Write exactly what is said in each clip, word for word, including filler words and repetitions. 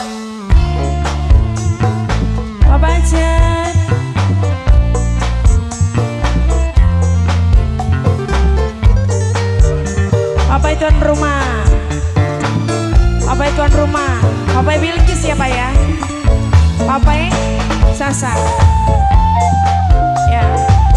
Bapak Jan, Bapak tuan rumah, Bapak tuan rumah, Bapak Bilkis ya Pak ya, Bapak Sasa, ya.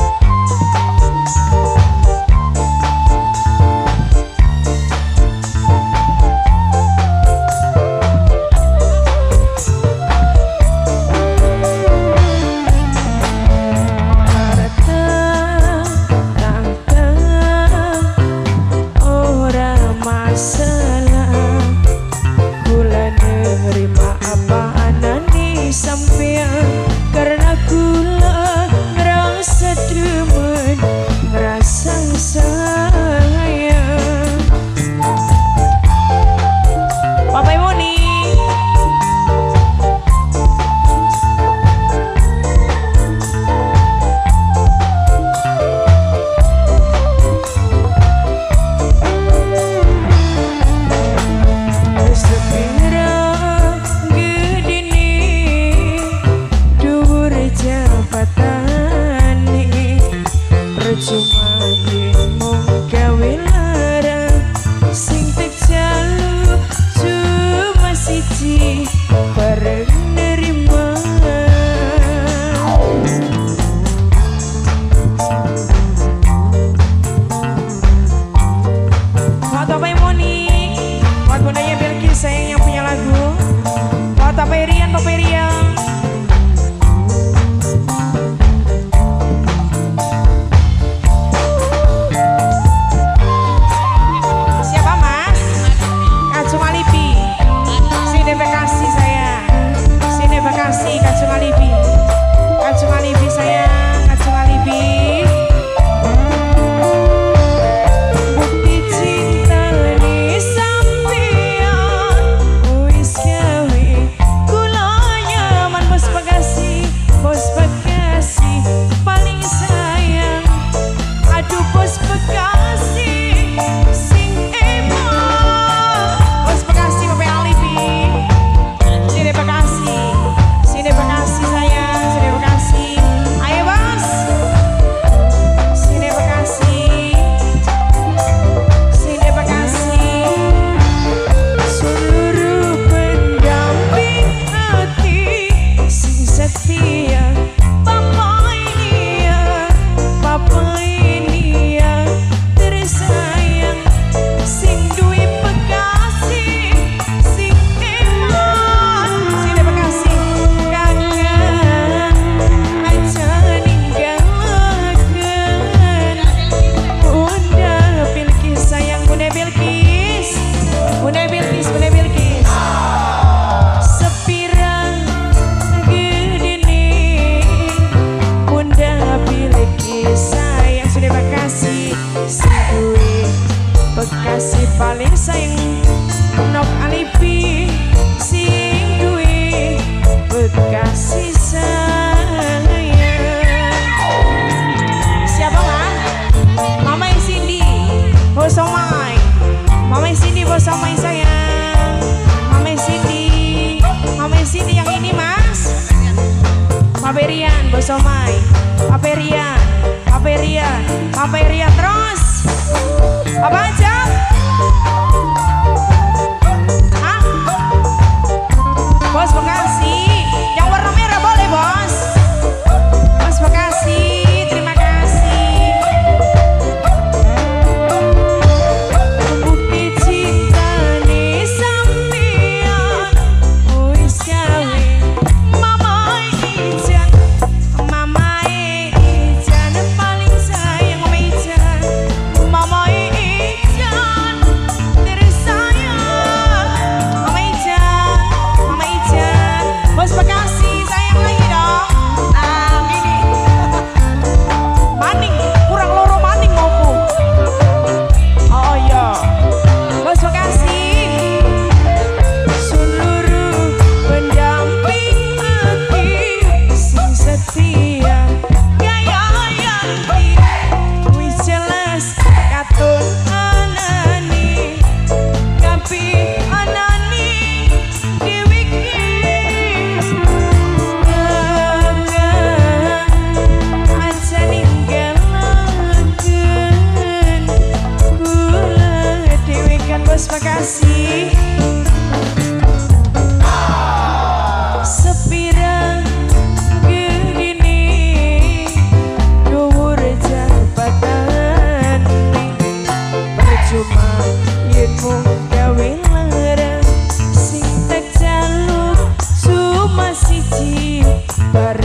Bekasi paling sayang nok alibi sing duwe Bekasi sayang. Siapa mah? Mama Cindy, Bosomai. Mama Cindy, Bosomai sayang. Mama Cindy, Mama Cindy yang ini mas. Paperian, Bosomai. Paperian, Paperian, Paperian terus. Apa aja? Hah? Bos Bekasi, yang warna merah boleh bos. Bos Bekasi, terima kasih. Bukti cinta nih sampean, wis gawe Mama Ijan, Mama Ijan paling sayang Mama Ijan. Mama Ijan Dari